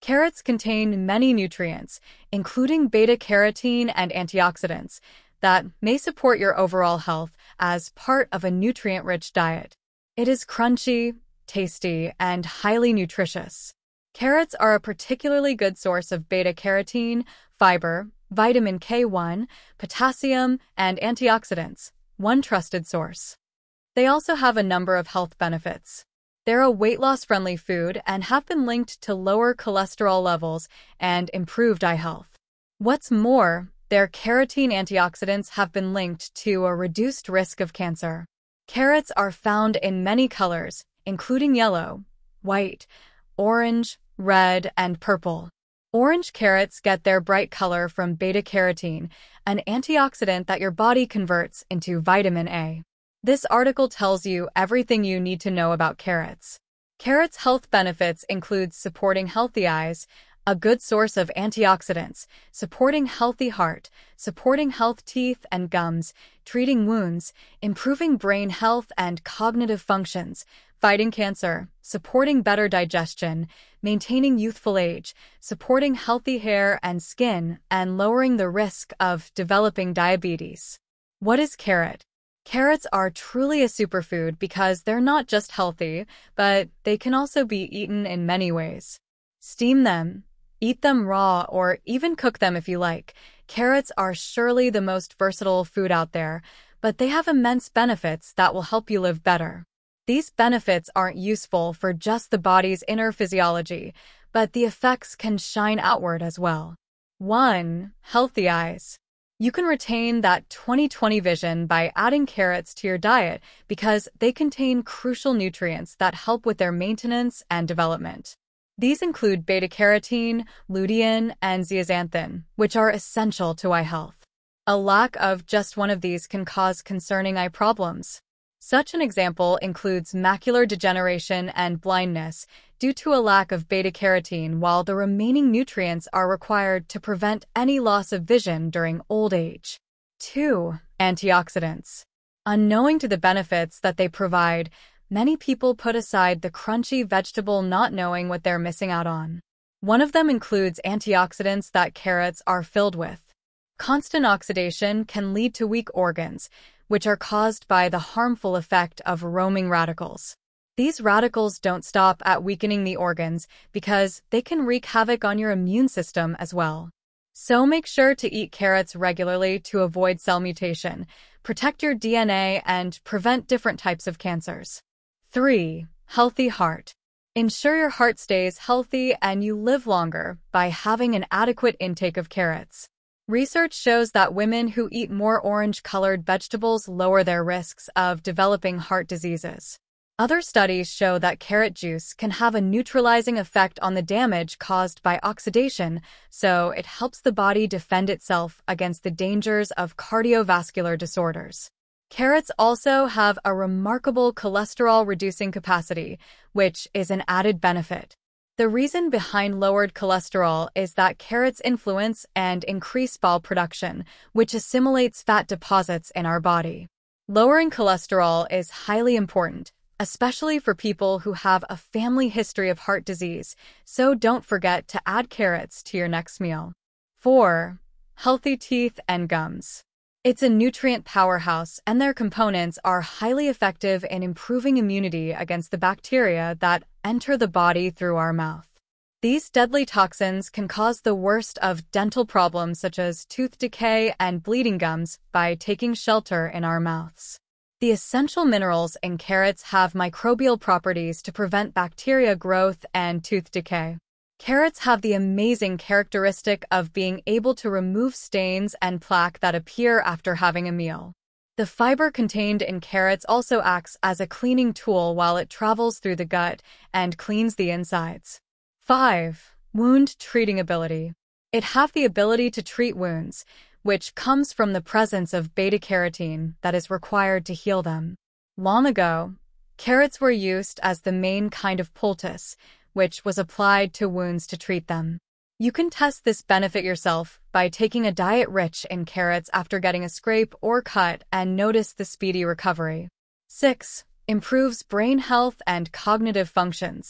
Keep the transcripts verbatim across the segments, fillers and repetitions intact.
Carrots contain many nutrients, including beta-carotene and antioxidants, that may support your overall health as part of a nutrient-rich diet. It is crunchy, tasty, and highly nutritious. Carrots are a particularly good source of beta-carotene, fiber, vitamin K one, potassium, and antioxidants, one trusted source. They also have a number of health benefits. They're a weight loss-friendly food and have been linked to lower cholesterol levels and improved eye health. What's more, their carotene antioxidants have been linked to a reduced risk of cancer. Carrots are found in many colors, including yellow, white, orange, red, and purple. Orange carrots get their bright color from beta-carotene, an antioxidant that your body converts into vitamin A. This article tells you everything you need to know about carrots. Carrots' health benefits include supporting healthy eyes, a good source of antioxidants, supporting healthy heart, supporting healthy teeth and gums, treating wounds, improving brain health and cognitive functions, fighting cancer, supporting better digestion, maintaining youthful age, supporting healthy hair and skin, and lowering the risk of developing diabetes. What is carrot? Carrots are truly a superfood because they're not just healthy, but they can also be eaten in many ways. Steam them, eat them raw, or even cook them if you like. Carrots are surely the most versatile food out there, but they have immense benefits that will help you live better. These benefits aren't useful for just the body's inner physiology, but the effects can shine outward as well. one. Healthy eyes. You can retain that twenty twenty vision by adding carrots to your diet because they contain crucial nutrients that help with their maintenance and development. These include beta-carotene, lutein, and zeaxanthin, which are essential to eye health. A lack of just one of these can cause concerning eye problems. Such an example includes macular degeneration and blindness due to a lack of beta-carotene, while the remaining nutrients are required to prevent any loss of vision during old age. two. Antioxidants. Unknowing to the benefits that they provide, many people put aside the crunchy vegetable not knowing what they're missing out on. One of them includes antioxidants that carrots are filled with. Constant oxidation can lead to weak organs, which are caused by the harmful effect of roaming radicals. These radicals don't stop at weakening the organs because they can wreak havoc on your immune system as well. So make sure to eat carrots regularly to avoid cell mutation, protect your D N A, and prevent different types of cancers. three. Healthy heart. Ensure your heart stays healthy and you live longer by having an adequate intake of carrots. Research shows that women who eat more orange-colored vegetables lower their risks of developing heart diseases. Other studies show that carrot juice can have a neutralizing effect on the damage caused by oxidation, so it helps the body defend itself against the dangers of cardiovascular disorders. Carrots also have a remarkable cholesterol-reducing capacity, which is an added benefit. The reason behind lowered cholesterol is that carrots influence and increase bile production, which assimilates fat deposits in our body. Lowering cholesterol is highly important, especially for people who have a family history of heart disease, so don't forget to add carrots to your next meal. four. Healthy teeth and gums. It's a nutrient powerhouse, and their components are highly effective in improving immunity against the bacteria that enter the body through our mouth. These deadly toxins can cause the worst of dental problems such as tooth decay and bleeding gums by taking shelter in our mouths. The essential minerals in carrots have microbial properties to prevent bacteria growth and tooth decay. Carrots have the amazing characteristic of being able to remove stains and plaque that appear after having a meal. The fiber contained in carrots also acts as a cleaning tool while it travels through the gut and cleans the insides. five. Wound treating ability. It has the ability to treat wounds, which comes from the presence of beta-carotene that is required to heal them. Long ago, carrots were used as the main kind of poultice, which was applied to wounds to treat them. You can test this benefit yourself by taking a diet rich in carrots after getting a scrape or cut and notice the speedy recovery. six. Improves brain health and cognitive functions.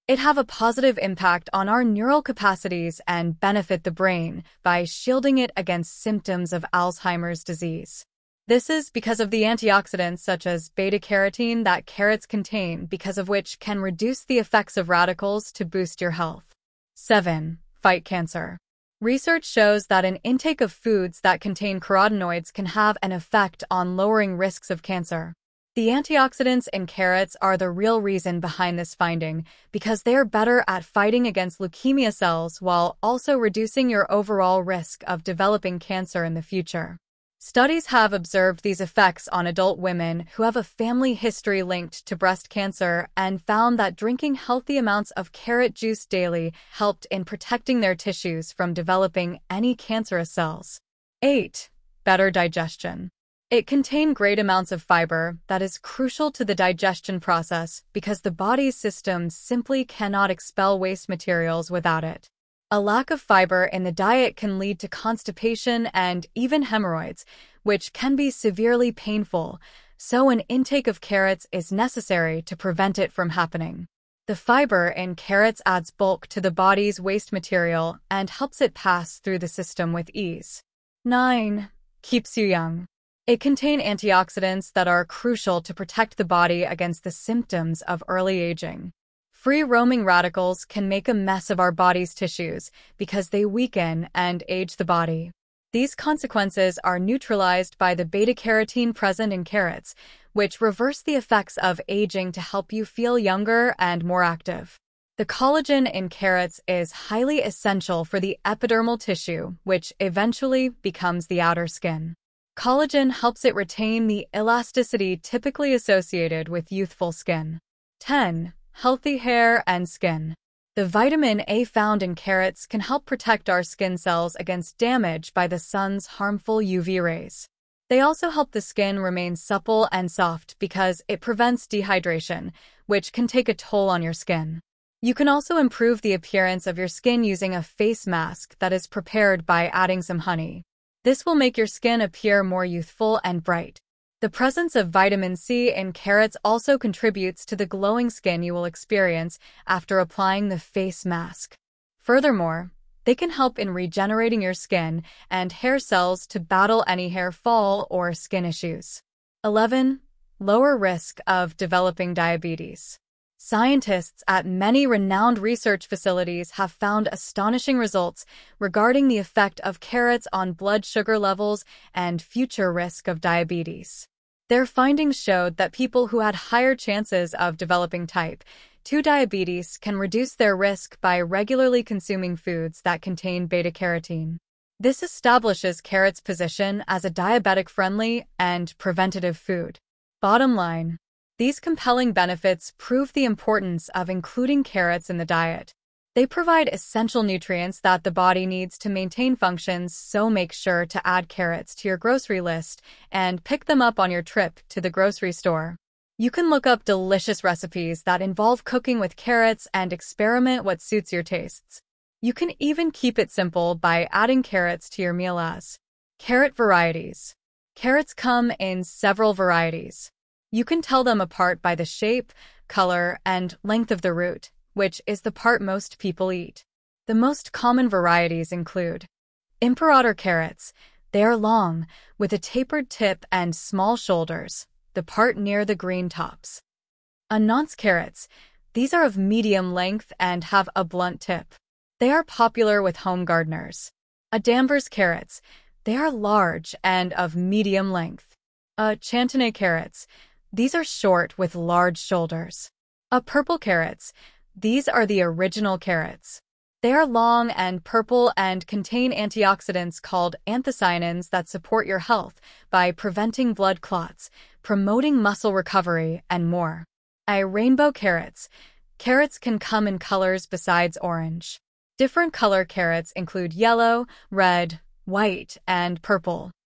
It have a positive impact on our neural capacities and benefit the brain by shielding it against symptoms of Alzheimer's disease. This is because of the antioxidants such as beta-carotene that carrots contain, because of which can reduce the effects of radicals to boost your health. seven. Fight cancer. Research shows that an intake of foods that contain carotenoids can have an effect on lowering risks of cancer. The antioxidants in carrots are the real reason behind this finding, because they are better at fighting against leukemia cells while also reducing your overall risk of developing cancer in the future. Studies have observed these effects on adult women who have a family history linked to breast cancer and found that drinking healthy amounts of carrot juice daily helped in protecting their tissues from developing any cancerous cells. eight. Better digestion. It contains great amounts of fiber that is crucial to the digestion process because the body's system simply cannot expel waste materials without it. A lack of fiber in the diet can lead to constipation and even hemorrhoids, which can be severely painful, so an intake of carrots is necessary to prevent it from happening. The fiber in carrots adds bulk to the body's waste material and helps it pass through the system with ease. nine. Keeps you young. It contains antioxidants that are crucial to protect the body against the symptoms of early aging. Free-roaming radicals can make a mess of our body's tissues because they weaken and age the body. These consequences are neutralized by the beta-carotene present in carrots, which reverse the effects of aging to help you feel younger and more active. The collagen in carrots is highly essential for the epidermal tissue, which eventually becomes the outer skin. Collagen helps it retain the elasticity typically associated with youthful skin. ten. Healthy hair and skin. The vitamin A found in carrots can help protect our skin cells against damage by the sun's harmful U V rays. They also help the skin remain supple and soft because it prevents dehydration, which can take a toll on your skin. You can also improve the appearance of your skin using a face mask that is prepared by adding some honey. This will make your skin appear more youthful and bright. The presence of vitamin C in carrots also contributes to the glowing skin you will experience after applying the face mask. Furthermore, they can help in regenerating your skin and hair cells to battle any hair fall or skin issues. eleven. Lower risk of developing diabetes. Scientists at many renowned research facilities have found astonishing results regarding the effect of carrots on blood sugar levels and future risk of diabetes. Their findings showed that people who had higher chances of developing type two diabetes can reduce their risk by regularly consuming foods that contain beta-carotene. This establishes carrots' position as a diabetic-friendly and preventative food. Bottom line, these compelling benefits prove the importance of including carrots in the diet. They provide essential nutrients that the body needs to maintain functions, so make sure to add carrots to your grocery list and pick them up on your trip to the grocery store. You can look up delicious recipes that involve cooking with carrots and experiment what suits your tastes. You can even keep it simple by adding carrots to your meal as carrot varieties. Carrots come in several varieties. You can tell them apart by the shape, color, and length of the root, which is the part most people eat. The most common varieties include imperator carrots. They are long, with a tapered tip and small shoulders, the part near the green tops. Annonce carrots. These are of medium length and have a blunt tip. They are popular with home gardeners. A Danvers carrots. They are large and of medium length. A Chantenay carrots. These are short with large shoulders. A purple carrots. These are the original carrots. They are long and purple and contain antioxidants called anthocyanins that support your health by preventing blood clots, promoting muscle recovery, and more. A rainbow carrots. Carrots can come in colors besides orange. Different color carrots include yellow, red, white, and purple.